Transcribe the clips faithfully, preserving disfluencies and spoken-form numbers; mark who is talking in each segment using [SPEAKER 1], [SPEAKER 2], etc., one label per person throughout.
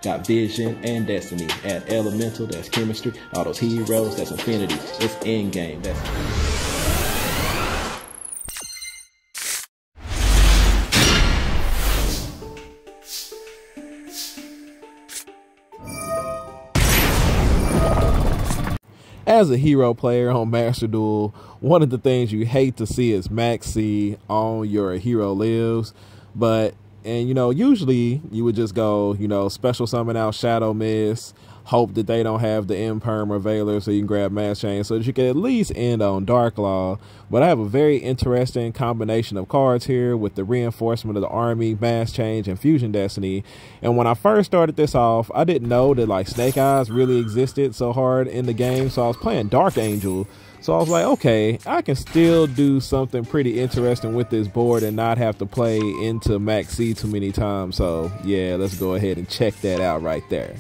[SPEAKER 1] Got vision and destiny. Add elemental, that's chemistry. All those heroes, that's infinity. It's endgame, that's...
[SPEAKER 2] As a hero player on Master Duel, one of the things you hate to see is max C on your hero lives. But, and you know, usually you would just go, you know, special summon out Shadow Mist, hope that they don't have the Imperm or Veiler so you can grab Mass Chain so that you can at least end on Dark Law. But I have a very interesting combination of cards here with the reinforcement of the army, Mass Change, and Fusion Destiny. And when I first started this off, I didn't know that like Snake Eyes really existed so hard in the game, so I was playing Dark Angel. So I was like, okay, I can still do something pretty interesting with this board and not have to play into Max C too many times. So yeah, let's go ahead and check that out right there.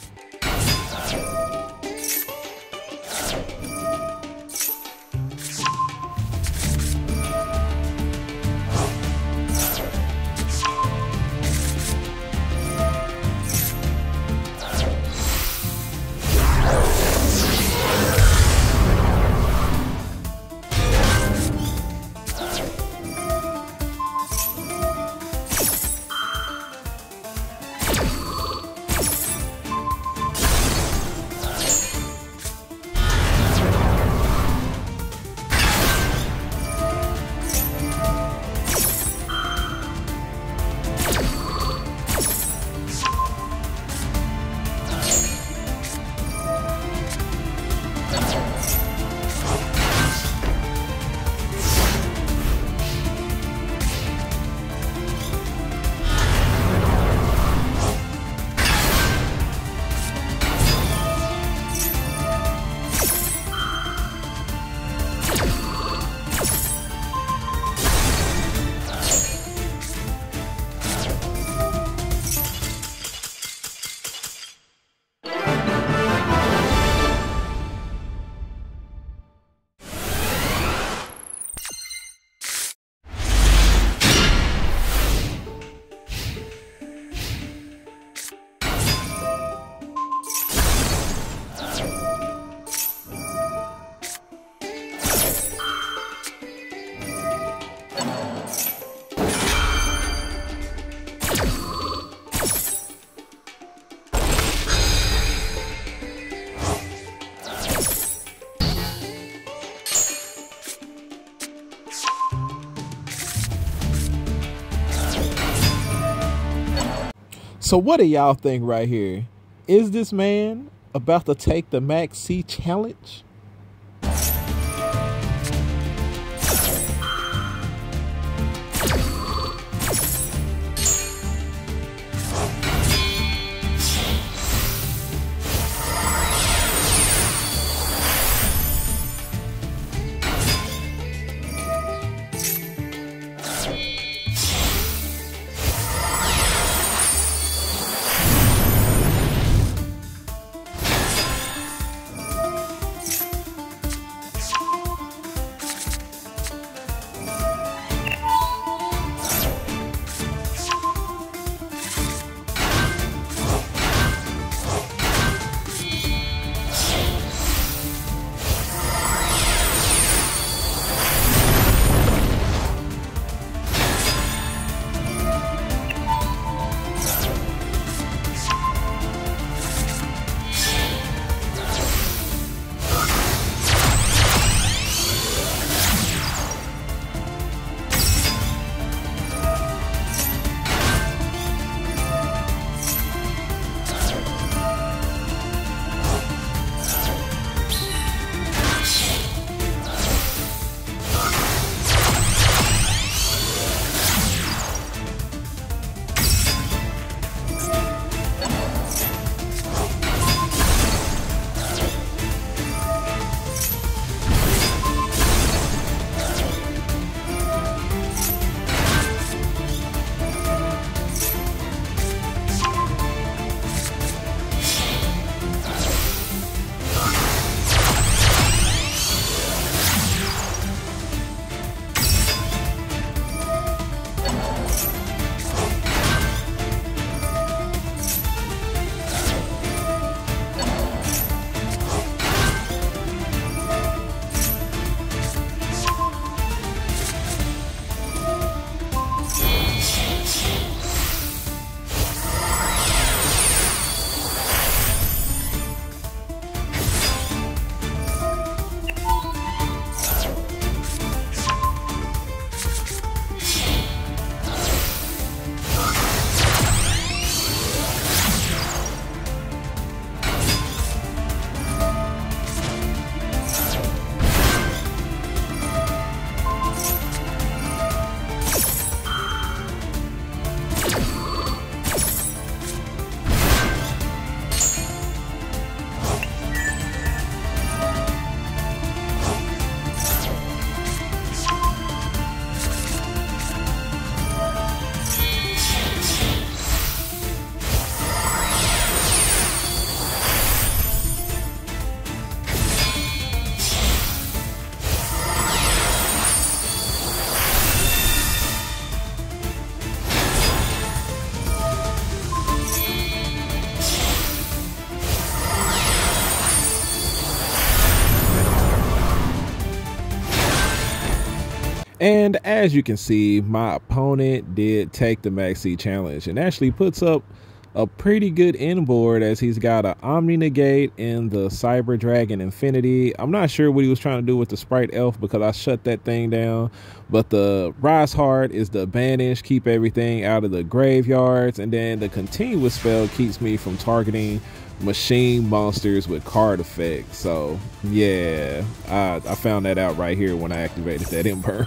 [SPEAKER 2] So what do y'all think right here? Is this man about to take the Max C challenge? And as you can see, my opponent did take the Maxi challenge and actually puts up a pretty good inboard, as he's got an Omni Negate in the Cyber Dragon Infinity. I'm not sure what he was trying to do with the Sprite Elf because I shut that thing down, but the Rise Heart is the banish, keep everything out of the graveyards, and then the continuous spell keeps me from targeting machine monsters with card effects. So yeah, I, I found that out right here when I activated that Ember.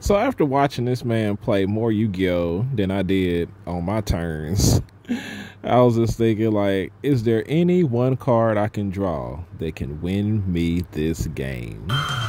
[SPEAKER 2] So after watching this man play more Yu-Gi-Oh than I did on my turns, I was just thinking, like, is there any one card I can draw that can win me this game?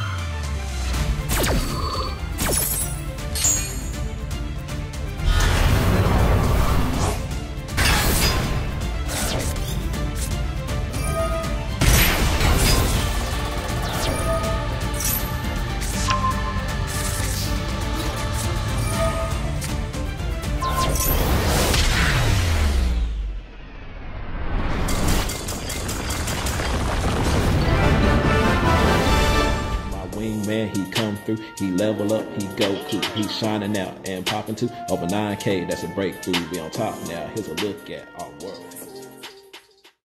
[SPEAKER 1] Man, he come through, he level up, he go cool, he's shining out and popping too over nine K. That's a breakthrough. Be on top now. Here's a look at our world.